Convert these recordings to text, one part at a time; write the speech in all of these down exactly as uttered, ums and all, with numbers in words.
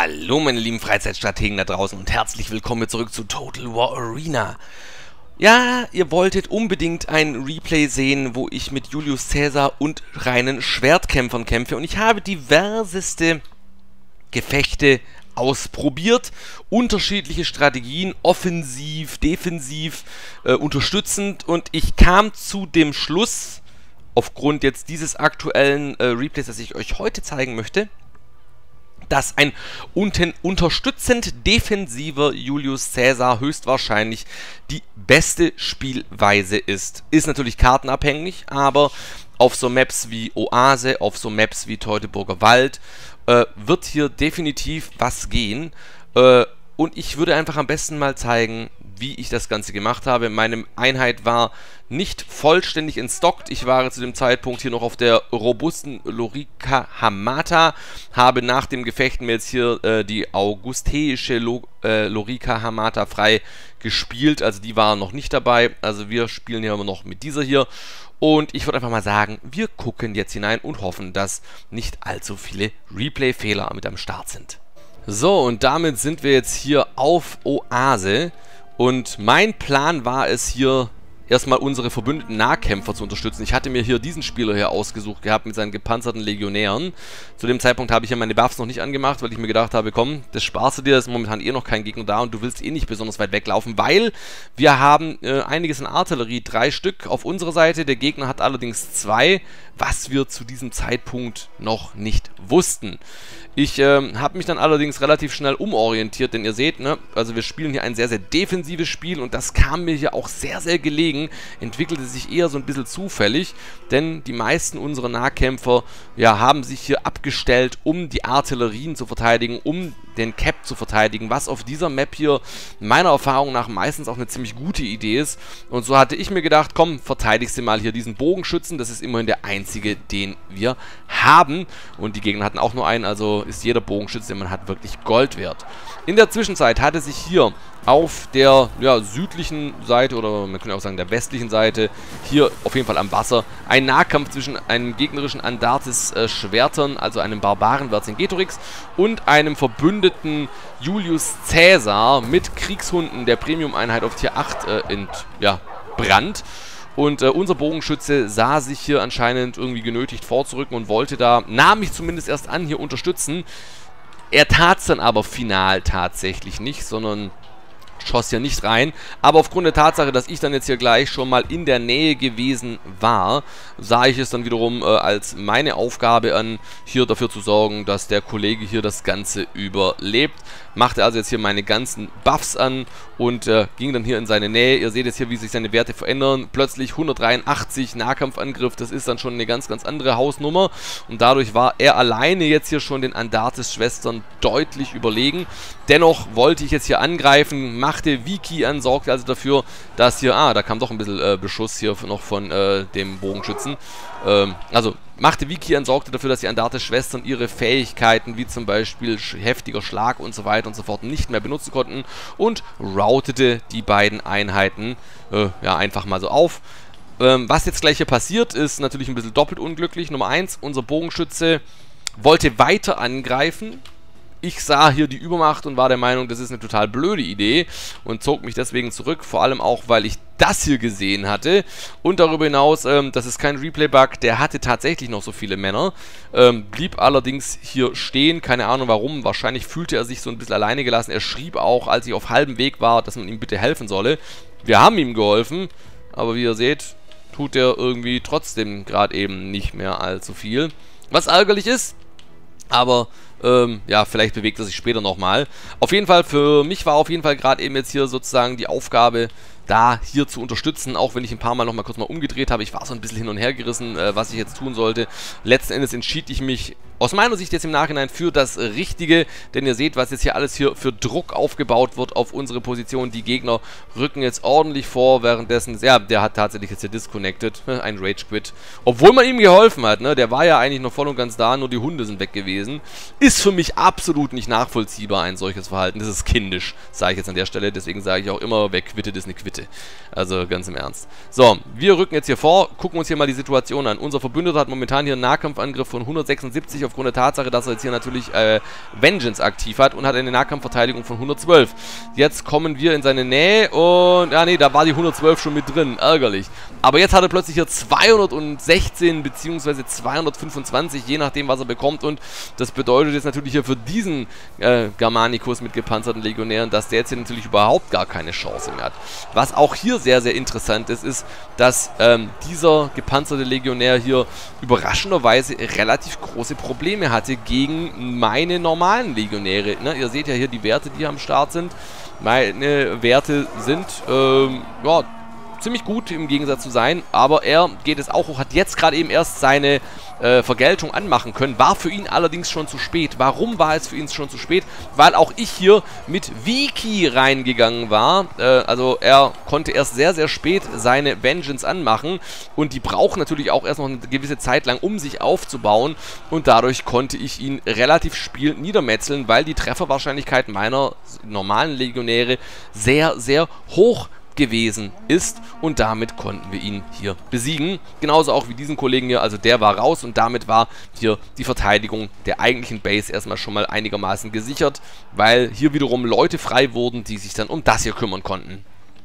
Hallo meine lieben Freizeitstrategen da draußen und herzlich willkommen zurück zu Total War Arena. Ja, ihr wolltet unbedingt ein Replay sehen, wo ich mit Julius Caesar und reinen Schwertkämpfern kämpfe und ich habe diverseste Gefechte ausprobiert, unterschiedliche Strategien, offensiv, defensiv, äh, unterstützend, und ich kam zu dem Schluss, aufgrund jetzt dieses aktuellen äh, Replays, das ich euch heute zeigen möchte, dass ein unten unterstützend defensiver Julius Caesar höchstwahrscheinlich die beste Spielweise ist. Ist natürlich kartenabhängig, aber auf so Maps wie Oase, auf so Maps wie Teutoburger Wald äh, wird hier definitiv was gehen. Äh, und ich würde einfach am besten mal zeigen, wie ich das Ganze gemacht habe. Meine Einheit war nicht vollständig entstockt. Ich war zu dem Zeitpunkt hier noch auf der robusten Lorica Hamata, habe nach dem Gefecht mir jetzt hier äh, die augusteische Lo äh, Lorica Hamata frei gespielt. Also die war noch nicht dabei. Also wir spielen hier immer noch mit dieser hier. Und ich würde einfach mal sagen, wir gucken jetzt hinein und hoffen, dass nicht allzu viele Replay-Fehler mit am Start sind. So, und damit sind wir jetzt hier auf Oase. Und mein Plan war es hier, erstmal unsere verbündeten Nahkämpfer zu unterstützen. Ich hatte mir hier diesen Spieler hier ausgesucht gehabt mit seinen gepanzerten Legionären. Zu dem Zeitpunkt habe ich ja meine Buffs noch nicht angemacht, weil ich mir gedacht habe, komm, das sparst du dir, ist momentan eh noch kein Gegner da und du willst eh nicht besonders weit weglaufen, weil wir haben äh, einiges an Artillerie, drei Stück auf unserer Seite, der Gegner hat allerdings zwei, was wir zu diesem Zeitpunkt noch nicht wussten. Ich äh, habe mich dann allerdings relativ schnell umorientiert, denn ihr seht, ne, also wir spielen hier ein sehr, sehr defensives Spiel und das kam mir hier auch sehr, sehr gelegen, entwickelte sich eher so ein bisschen zufällig, denn die meisten unserer Nahkämpfer ja, haben sich hier abgestellt, um die Artillerien zu verteidigen, um den Cap zu verteidigen, was auf dieser Map hier meiner Erfahrung nach meistens auch eine ziemlich gute Idee ist. Und so hatte ich mir gedacht, komm, verteidigst du mal hier diesen Bogenschützen, das ist immerhin der einzige, den wir haben. Und die Gegner hatten auch nur einen, also ist jeder Bogenschütze, den man hat, wirklich Gold wert. In der Zwischenzeit hatte sich hier auf der ja, südlichen Seite, oder man könnte auch sagen der westlichen Seite, hier auf jeden Fall am Wasser, ein Nahkampf zwischen einem gegnerischen Andartes-Schwertern, äh, also einem Barbaren Vercingetorix, und einem verbündeten Julius Caesar mit Kriegshunden der Premium-Einheit auf Tier acht äh, entbrannt. Und äh, unser Bogenschütze sah sich hier anscheinend irgendwie genötigt vorzurücken und wollte da, nahm mich zumindest erst an, hier unterstützen. Er tat es dann aber final tatsächlich nicht, sondern schoss ja nicht rein, aber aufgrund der Tatsache, dass ich dann jetzt hier gleich schon mal in der Nähe gewesen war, sah ich es dann wiederum äh, als meine Aufgabe an, hier dafür zu sorgen, dass der Kollege hier das Ganze überlebt. Machte also jetzt hier meine ganzen Buffs an und äh, ging dann hier in seine Nähe. Ihr seht jetzt hier, wie sich seine Werte verändern. Plötzlich hundertdreiundachtzig Nahkampfangriff, das ist dann schon eine ganz, ganz andere Hausnummer. Und dadurch war er alleine jetzt hier schon den Andartes-Schwestern deutlich überlegen. Dennoch wollte ich jetzt hier angreifen, machte Wiki an, sorgte also dafür, dass hier, ah, da kam doch ein bisschen äh, Beschuss hier noch von äh, dem Bogenschützen. Ähm, also machte Wiki an, sorgte dafür, dass die Andartes-Schwestern ihre Fähigkeiten, wie zum Beispiel heftiger Schlag und so weiter und so fort, nicht mehr benutzen konnten und routete die beiden Einheiten äh, ja, einfach mal so auf. Ähm, was jetzt gleich hier passiert, ist natürlich ein bisschen doppelt unglücklich. Nummer eins, unser Bogenschütze wollte weiter angreifen. Ich sah hier die Übermacht und war der Meinung, das ist eine total blöde Idee und zog mich deswegen zurück, vor allem auch, weil ich das hier gesehen hatte. Und darüber hinaus, ähm, das ist kein Replay-Bug, der hatte tatsächlich noch so viele Männer, ähm, blieb allerdings hier stehen, keine Ahnung warum, wahrscheinlich fühlte er sich so ein bisschen alleine gelassen. Er schrieb auch, als ich auf halbem Weg war, dass man ihm bitte helfen solle. Wir haben ihm geholfen, aber wie ihr seht, tut er irgendwie trotzdem gerade eben nicht mehr allzu viel. Was ärgerlich ist, aber ähm, ja, vielleicht bewegt er sich später nochmal. Auf jeden Fall, für mich war auf jeden Fall gerade eben jetzt hier sozusagen die Aufgabe, da hier zu unterstützen, auch wenn ich ein paar Mal nochmal kurz mal umgedreht habe. Ich war so ein bisschen hin und her gerissen, äh, was ich jetzt tun sollte. Letzten Endes entschied ich mich aus meiner Sicht jetzt im Nachhinein für das Richtige, denn ihr seht, was jetzt hier alles hier für Druck aufgebaut wird auf unsere Position. Die Gegner rücken jetzt ordentlich vor, währenddessen, ja, der hat tatsächlich jetzt hier disconnected, ein Rage Quit. Obwohl man ihm geholfen hat, ne, der war ja eigentlich noch voll und ganz da, nur die Hunde sind weg gewesen. Ist für mich absolut nicht nachvollziehbar, ein solches Verhalten. Das ist kindisch, sage ich jetzt an der Stelle, deswegen sage ich auch immer, wer quittet, ist eine Quitte. bitte. Also ganz im Ernst. So, wir rücken jetzt hier vor, gucken uns hier mal die Situation an. Unser Verbündeter hat momentan hier einen Nahkampfangriff von hundertsechsundsiebzig aufgrund der Tatsache, dass er jetzt hier natürlich äh, Vengeance aktiv hat und hat eine Nahkampfverteidigung von hundertzwölf. Jetzt kommen wir in seine Nähe und, ja nee, da war die hundertzwölf schon mit drin, ärgerlich. Aber jetzt hat er plötzlich hier zweihundertsechzehn bzw. zweihundertfünfundzwanzig, je nachdem was er bekommt, und das bedeutet jetzt natürlich hier für diesen äh, Germanicus mit gepanzerten Legionären, dass der jetzt hier natürlich überhaupt gar keine Chance mehr hat. Was auch hier sehr, sehr interessant ist, ist, dass ähm, dieser gepanzerte Legionär hier überraschenderweise relativ große Probleme hatte gegen meine normalen Legionäre. Ne? Ihr seht ja hier die Werte, die am Start sind. Meine Werte sind, ähm, ja, ziemlich gut im Gegensatz zu sein, aber er geht es auch hoch, hat jetzt gerade eben erst seine äh, Vergeltung anmachen können, war für ihn allerdings schon zu spät. Warum war es für ihn schon zu spät? Weil auch ich hier mit Wiki reingegangen war, äh, also er konnte erst sehr, sehr spät seine Vengeance anmachen und die braucht natürlich auch erst noch eine gewisse Zeit lang, um sich aufzubauen, und dadurch konnte ich ihn relativ spielend niedermetzeln, weil die Trefferwahrscheinlichkeit meiner normalen Legionäre sehr, sehr hoch gewesen ist, und damit konnten wir ihn hier besiegen. Genauso auch wie diesen Kollegen hier, also der war raus und damit war hier die Verteidigung der eigentlichen Base erstmal schon mal einigermaßen gesichert, weil hier wiederum Leute frei wurden, die sich dann um das hier kümmern konnten.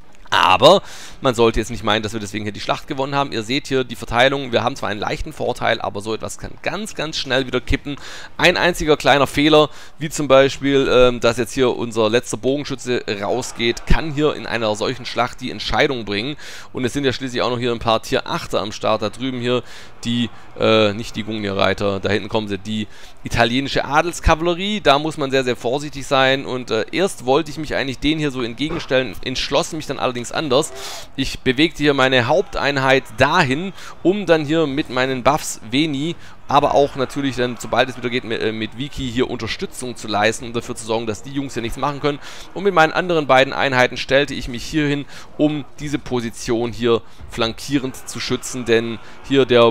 Aber man sollte jetzt nicht meinen, dass wir deswegen hier die Schlacht gewonnen haben. Ihr seht hier die Verteilung. Wir haben zwar einen leichten Vorteil, aber so etwas kann ganz, ganz schnell wieder kippen. Ein einziger kleiner Fehler, wie zum Beispiel, ähm, dass jetzt hier unser letzter Bogenschütze rausgeht, kann hier in einer solchen Schlacht die Entscheidung bringen. Und es sind ja schließlich auch noch hier ein paar Tier achter am Start. Da drüben hier die, äh, nicht die Gungnir-Reiter, da hinten kommen sie, die italienische Adelskavallerie. Da muss man sehr, sehr vorsichtig sein. Und äh, erst wollte ich mich eigentlich denen hier so entgegenstellen, entschloss mich dann allerdings anders. Ich bewegte hier meine Haupteinheit dahin, um dann hier mit meinen Buffs Veni, aber auch natürlich dann, sobald es wieder geht, mit, äh, mit Wiki hier Unterstützung zu leisten, um dafür zu sorgen, dass die Jungs hier nichts machen können. Und mit meinen anderen beiden Einheiten stellte ich mich hier hin, um diese Position hier flankierend zu schützen, denn hier der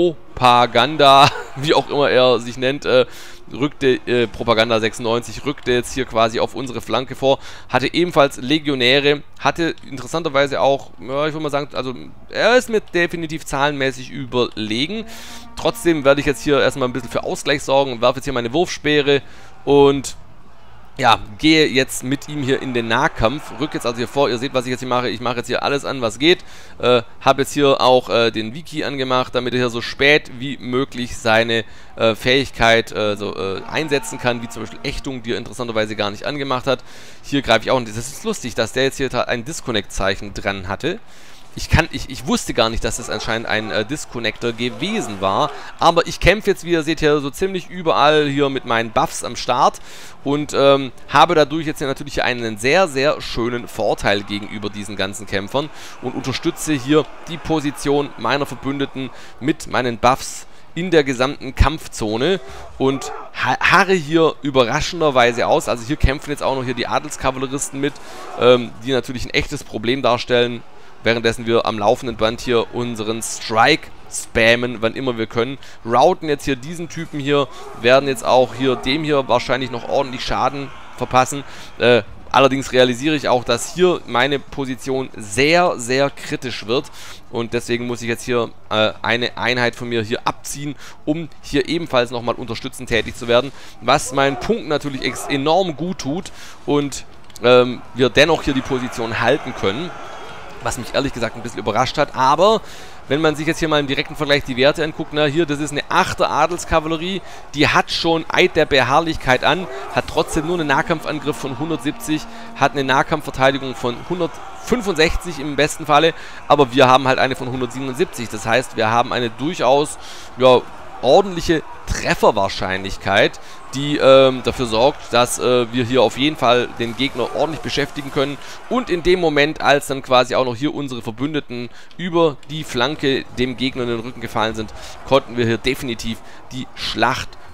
Propaganda, wie auch immer er sich nennt, äh, rückte, äh, Propaganda sechsundneunzig, rückte jetzt hier quasi auf unsere Flanke vor, hatte ebenfalls Legionäre, hatte interessanterweise auch, ja, ich würde mal sagen, also er ist mir definitiv zahlenmäßig überlegen. Trotzdem werde ich jetzt hier erstmal ein bisschen für Ausgleich sorgen und werfe jetzt hier meine Wurfspeere und ja, gehe jetzt mit ihm hier in den Nahkampf, rück jetzt also hier vor, ihr seht, was ich jetzt hier mache, ich mache jetzt hier alles an, was geht, äh, habe jetzt hier auch äh, den Wiki angemacht, damit er hier so spät wie möglich seine äh, Fähigkeit äh, so, äh, einsetzen kann, wie zum Beispiel Ächtung, die er interessanterweise gar nicht angemacht hat. Hier greife ich auch, und das ist lustig, dass der jetzt hier ein Disconnect-Zeichen dran hatte. Ich, kann, ich, ich wusste gar nicht, dass das anscheinend ein äh, Disconnector gewesen war, aber ich kämpfe jetzt, wie ihr seht, hier so ziemlich überall hier mit meinen Buffs am Start und ähm, habe dadurch jetzt hier natürlich einen sehr, sehr schönen Vorteil gegenüber diesen ganzen Kämpfern und unterstütze hier die Position meiner Verbündeten mit meinen Buffs in der gesamten Kampfzone und harre hier überraschenderweise aus. Also hier kämpfen jetzt auch noch hier die Adelskavalleristen mit, ähm, die natürlich ein echtes Problem darstellen, währenddessen wir am laufenden Band hier unseren Strike spammen, wann immer wir können. Routen jetzt hier diesen Typen hier, werden jetzt auch hier dem hier wahrscheinlich noch ordentlich Schaden verpassen. Äh, allerdings realisiere ich auch, dass hier meine Position sehr, sehr kritisch wird. Und deswegen muss ich jetzt hier äh, eine Einheit von mir hier abziehen, um hier ebenfalls nochmal unterstützend tätig zu werden. Was meinen Punkt natürlich enorm gut tut und ähm, wir dennoch hier die Position halten können. Was mich ehrlich gesagt ein bisschen überrascht hat, aber wenn man sich jetzt hier mal im direkten Vergleich die Werte anguckt, na hier, das ist eine achter Adelskavallerie, die hat schon Eid der Beharrlichkeit an, hat trotzdem nur einen Nahkampfangriff von hundertsiebzig, hat eine Nahkampfverteidigung von hundertfünfundsechzig im besten Falle, aber wir haben halt eine von hundertsiebenundsiebzig, das heißt, wir haben eine durchaus, ja, ordentliche Trefferwahrscheinlichkeit, die ähm, dafür sorgt, dass äh, wir hier auf jeden Fall den Gegner ordentlich beschäftigen können. Und in dem Moment, als dann quasi auch noch hier unsere Verbündeten über die Flanke dem Gegner in den Rücken gefallen sind, konnten wir hier definitiv die Schlacht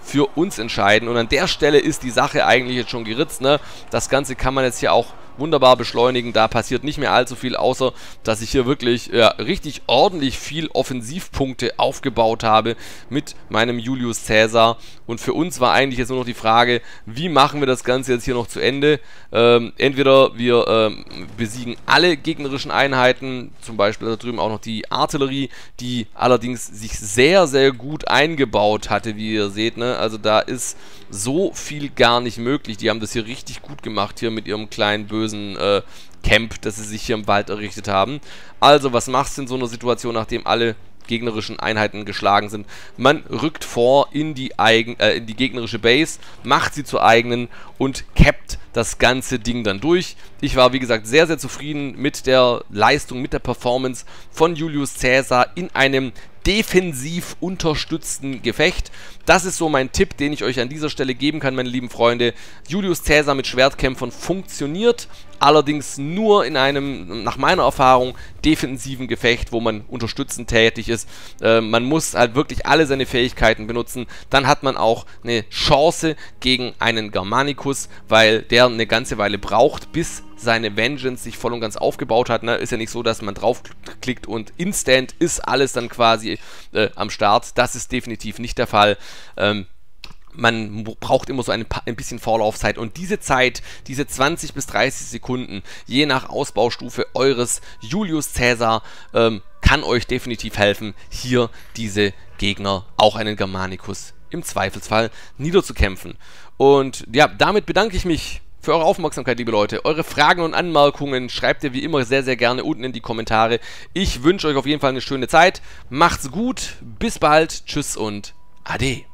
für uns entscheiden. Und an der Stelle ist die Sache eigentlich jetzt schon geritzt, ne? Das Ganze kann man jetzt hier auch wunderbar beschleunigen. Da passiert nicht mehr allzu viel, außer dass ich hier wirklich ja, richtig ordentlich viel Offensivpunkte aufgebaut habe mit meinem Julius Caesar. Und für uns war eigentlich jetzt nur noch die Frage, wie machen wir das Ganze jetzt hier noch zu Ende? Ähm, entweder wir ähm, besiegen alle gegnerischen Einheiten, zum Beispiel da drüben auch noch die Artillerie, die allerdings sich sehr, sehr gut eingebaut hatte, wie ihr seht, ne? Also da ist so viel gar nicht möglich. Die haben das hier richtig gut gemacht, hier mit ihrem kleinen bösen äh, Camp, das sie sich hier im Wald errichtet haben. Also, was machst du in so einer Situation, nachdem alle gegnerischen Einheiten geschlagen sind? Man rückt vor in die, eigen, äh, in die gegnerische Base, macht sie zur eigenen und cappt das ganze Ding dann durch. Ich war, wie gesagt, sehr, sehr zufrieden mit der Leistung, mit der Performance von Julius Caesar in einem defensiv unterstützten Gefecht. Das ist so mein Tipp, den ich euch an dieser Stelle geben kann, meine lieben Freunde. Julius Caesar mit Schwertkämpfern funktioniert, allerdings nur in einem, nach meiner Erfahrung, defensiven Gefecht, wo man unterstützend tätig ist. Äh, man muss halt wirklich alle seine Fähigkeiten benutzen. Dann hat man auch eine Chance gegen einen Germanicus, weil der eine ganze Weile braucht, bis seine Vengeance sich voll und ganz aufgebaut hat. Ne? Ist ja nicht so, dass man draufklickt und instant ist alles dann quasi äh, am Start. Das ist definitiv nicht der Fall. Ähm, man braucht immer so ein, ein bisschen Vorlaufzeit und diese Zeit, diese zwanzig bis dreißig Sekunden, je nach Ausbaustufe eures Julius Caesar, ähm, kann euch definitiv helfen, hier diese Gegner, auch einen Germanicus, im Zweifelsfall niederzukämpfen. Und ja, damit bedanke ich mich für eure Aufmerksamkeit, liebe Leute. Eure Fragen und Anmerkungen schreibt ihr wie immer sehr, sehr gerne unten in die Kommentare. Ich wünsche euch auf jeden Fall eine schöne Zeit. Macht's gut, bis bald, tschüss und ade.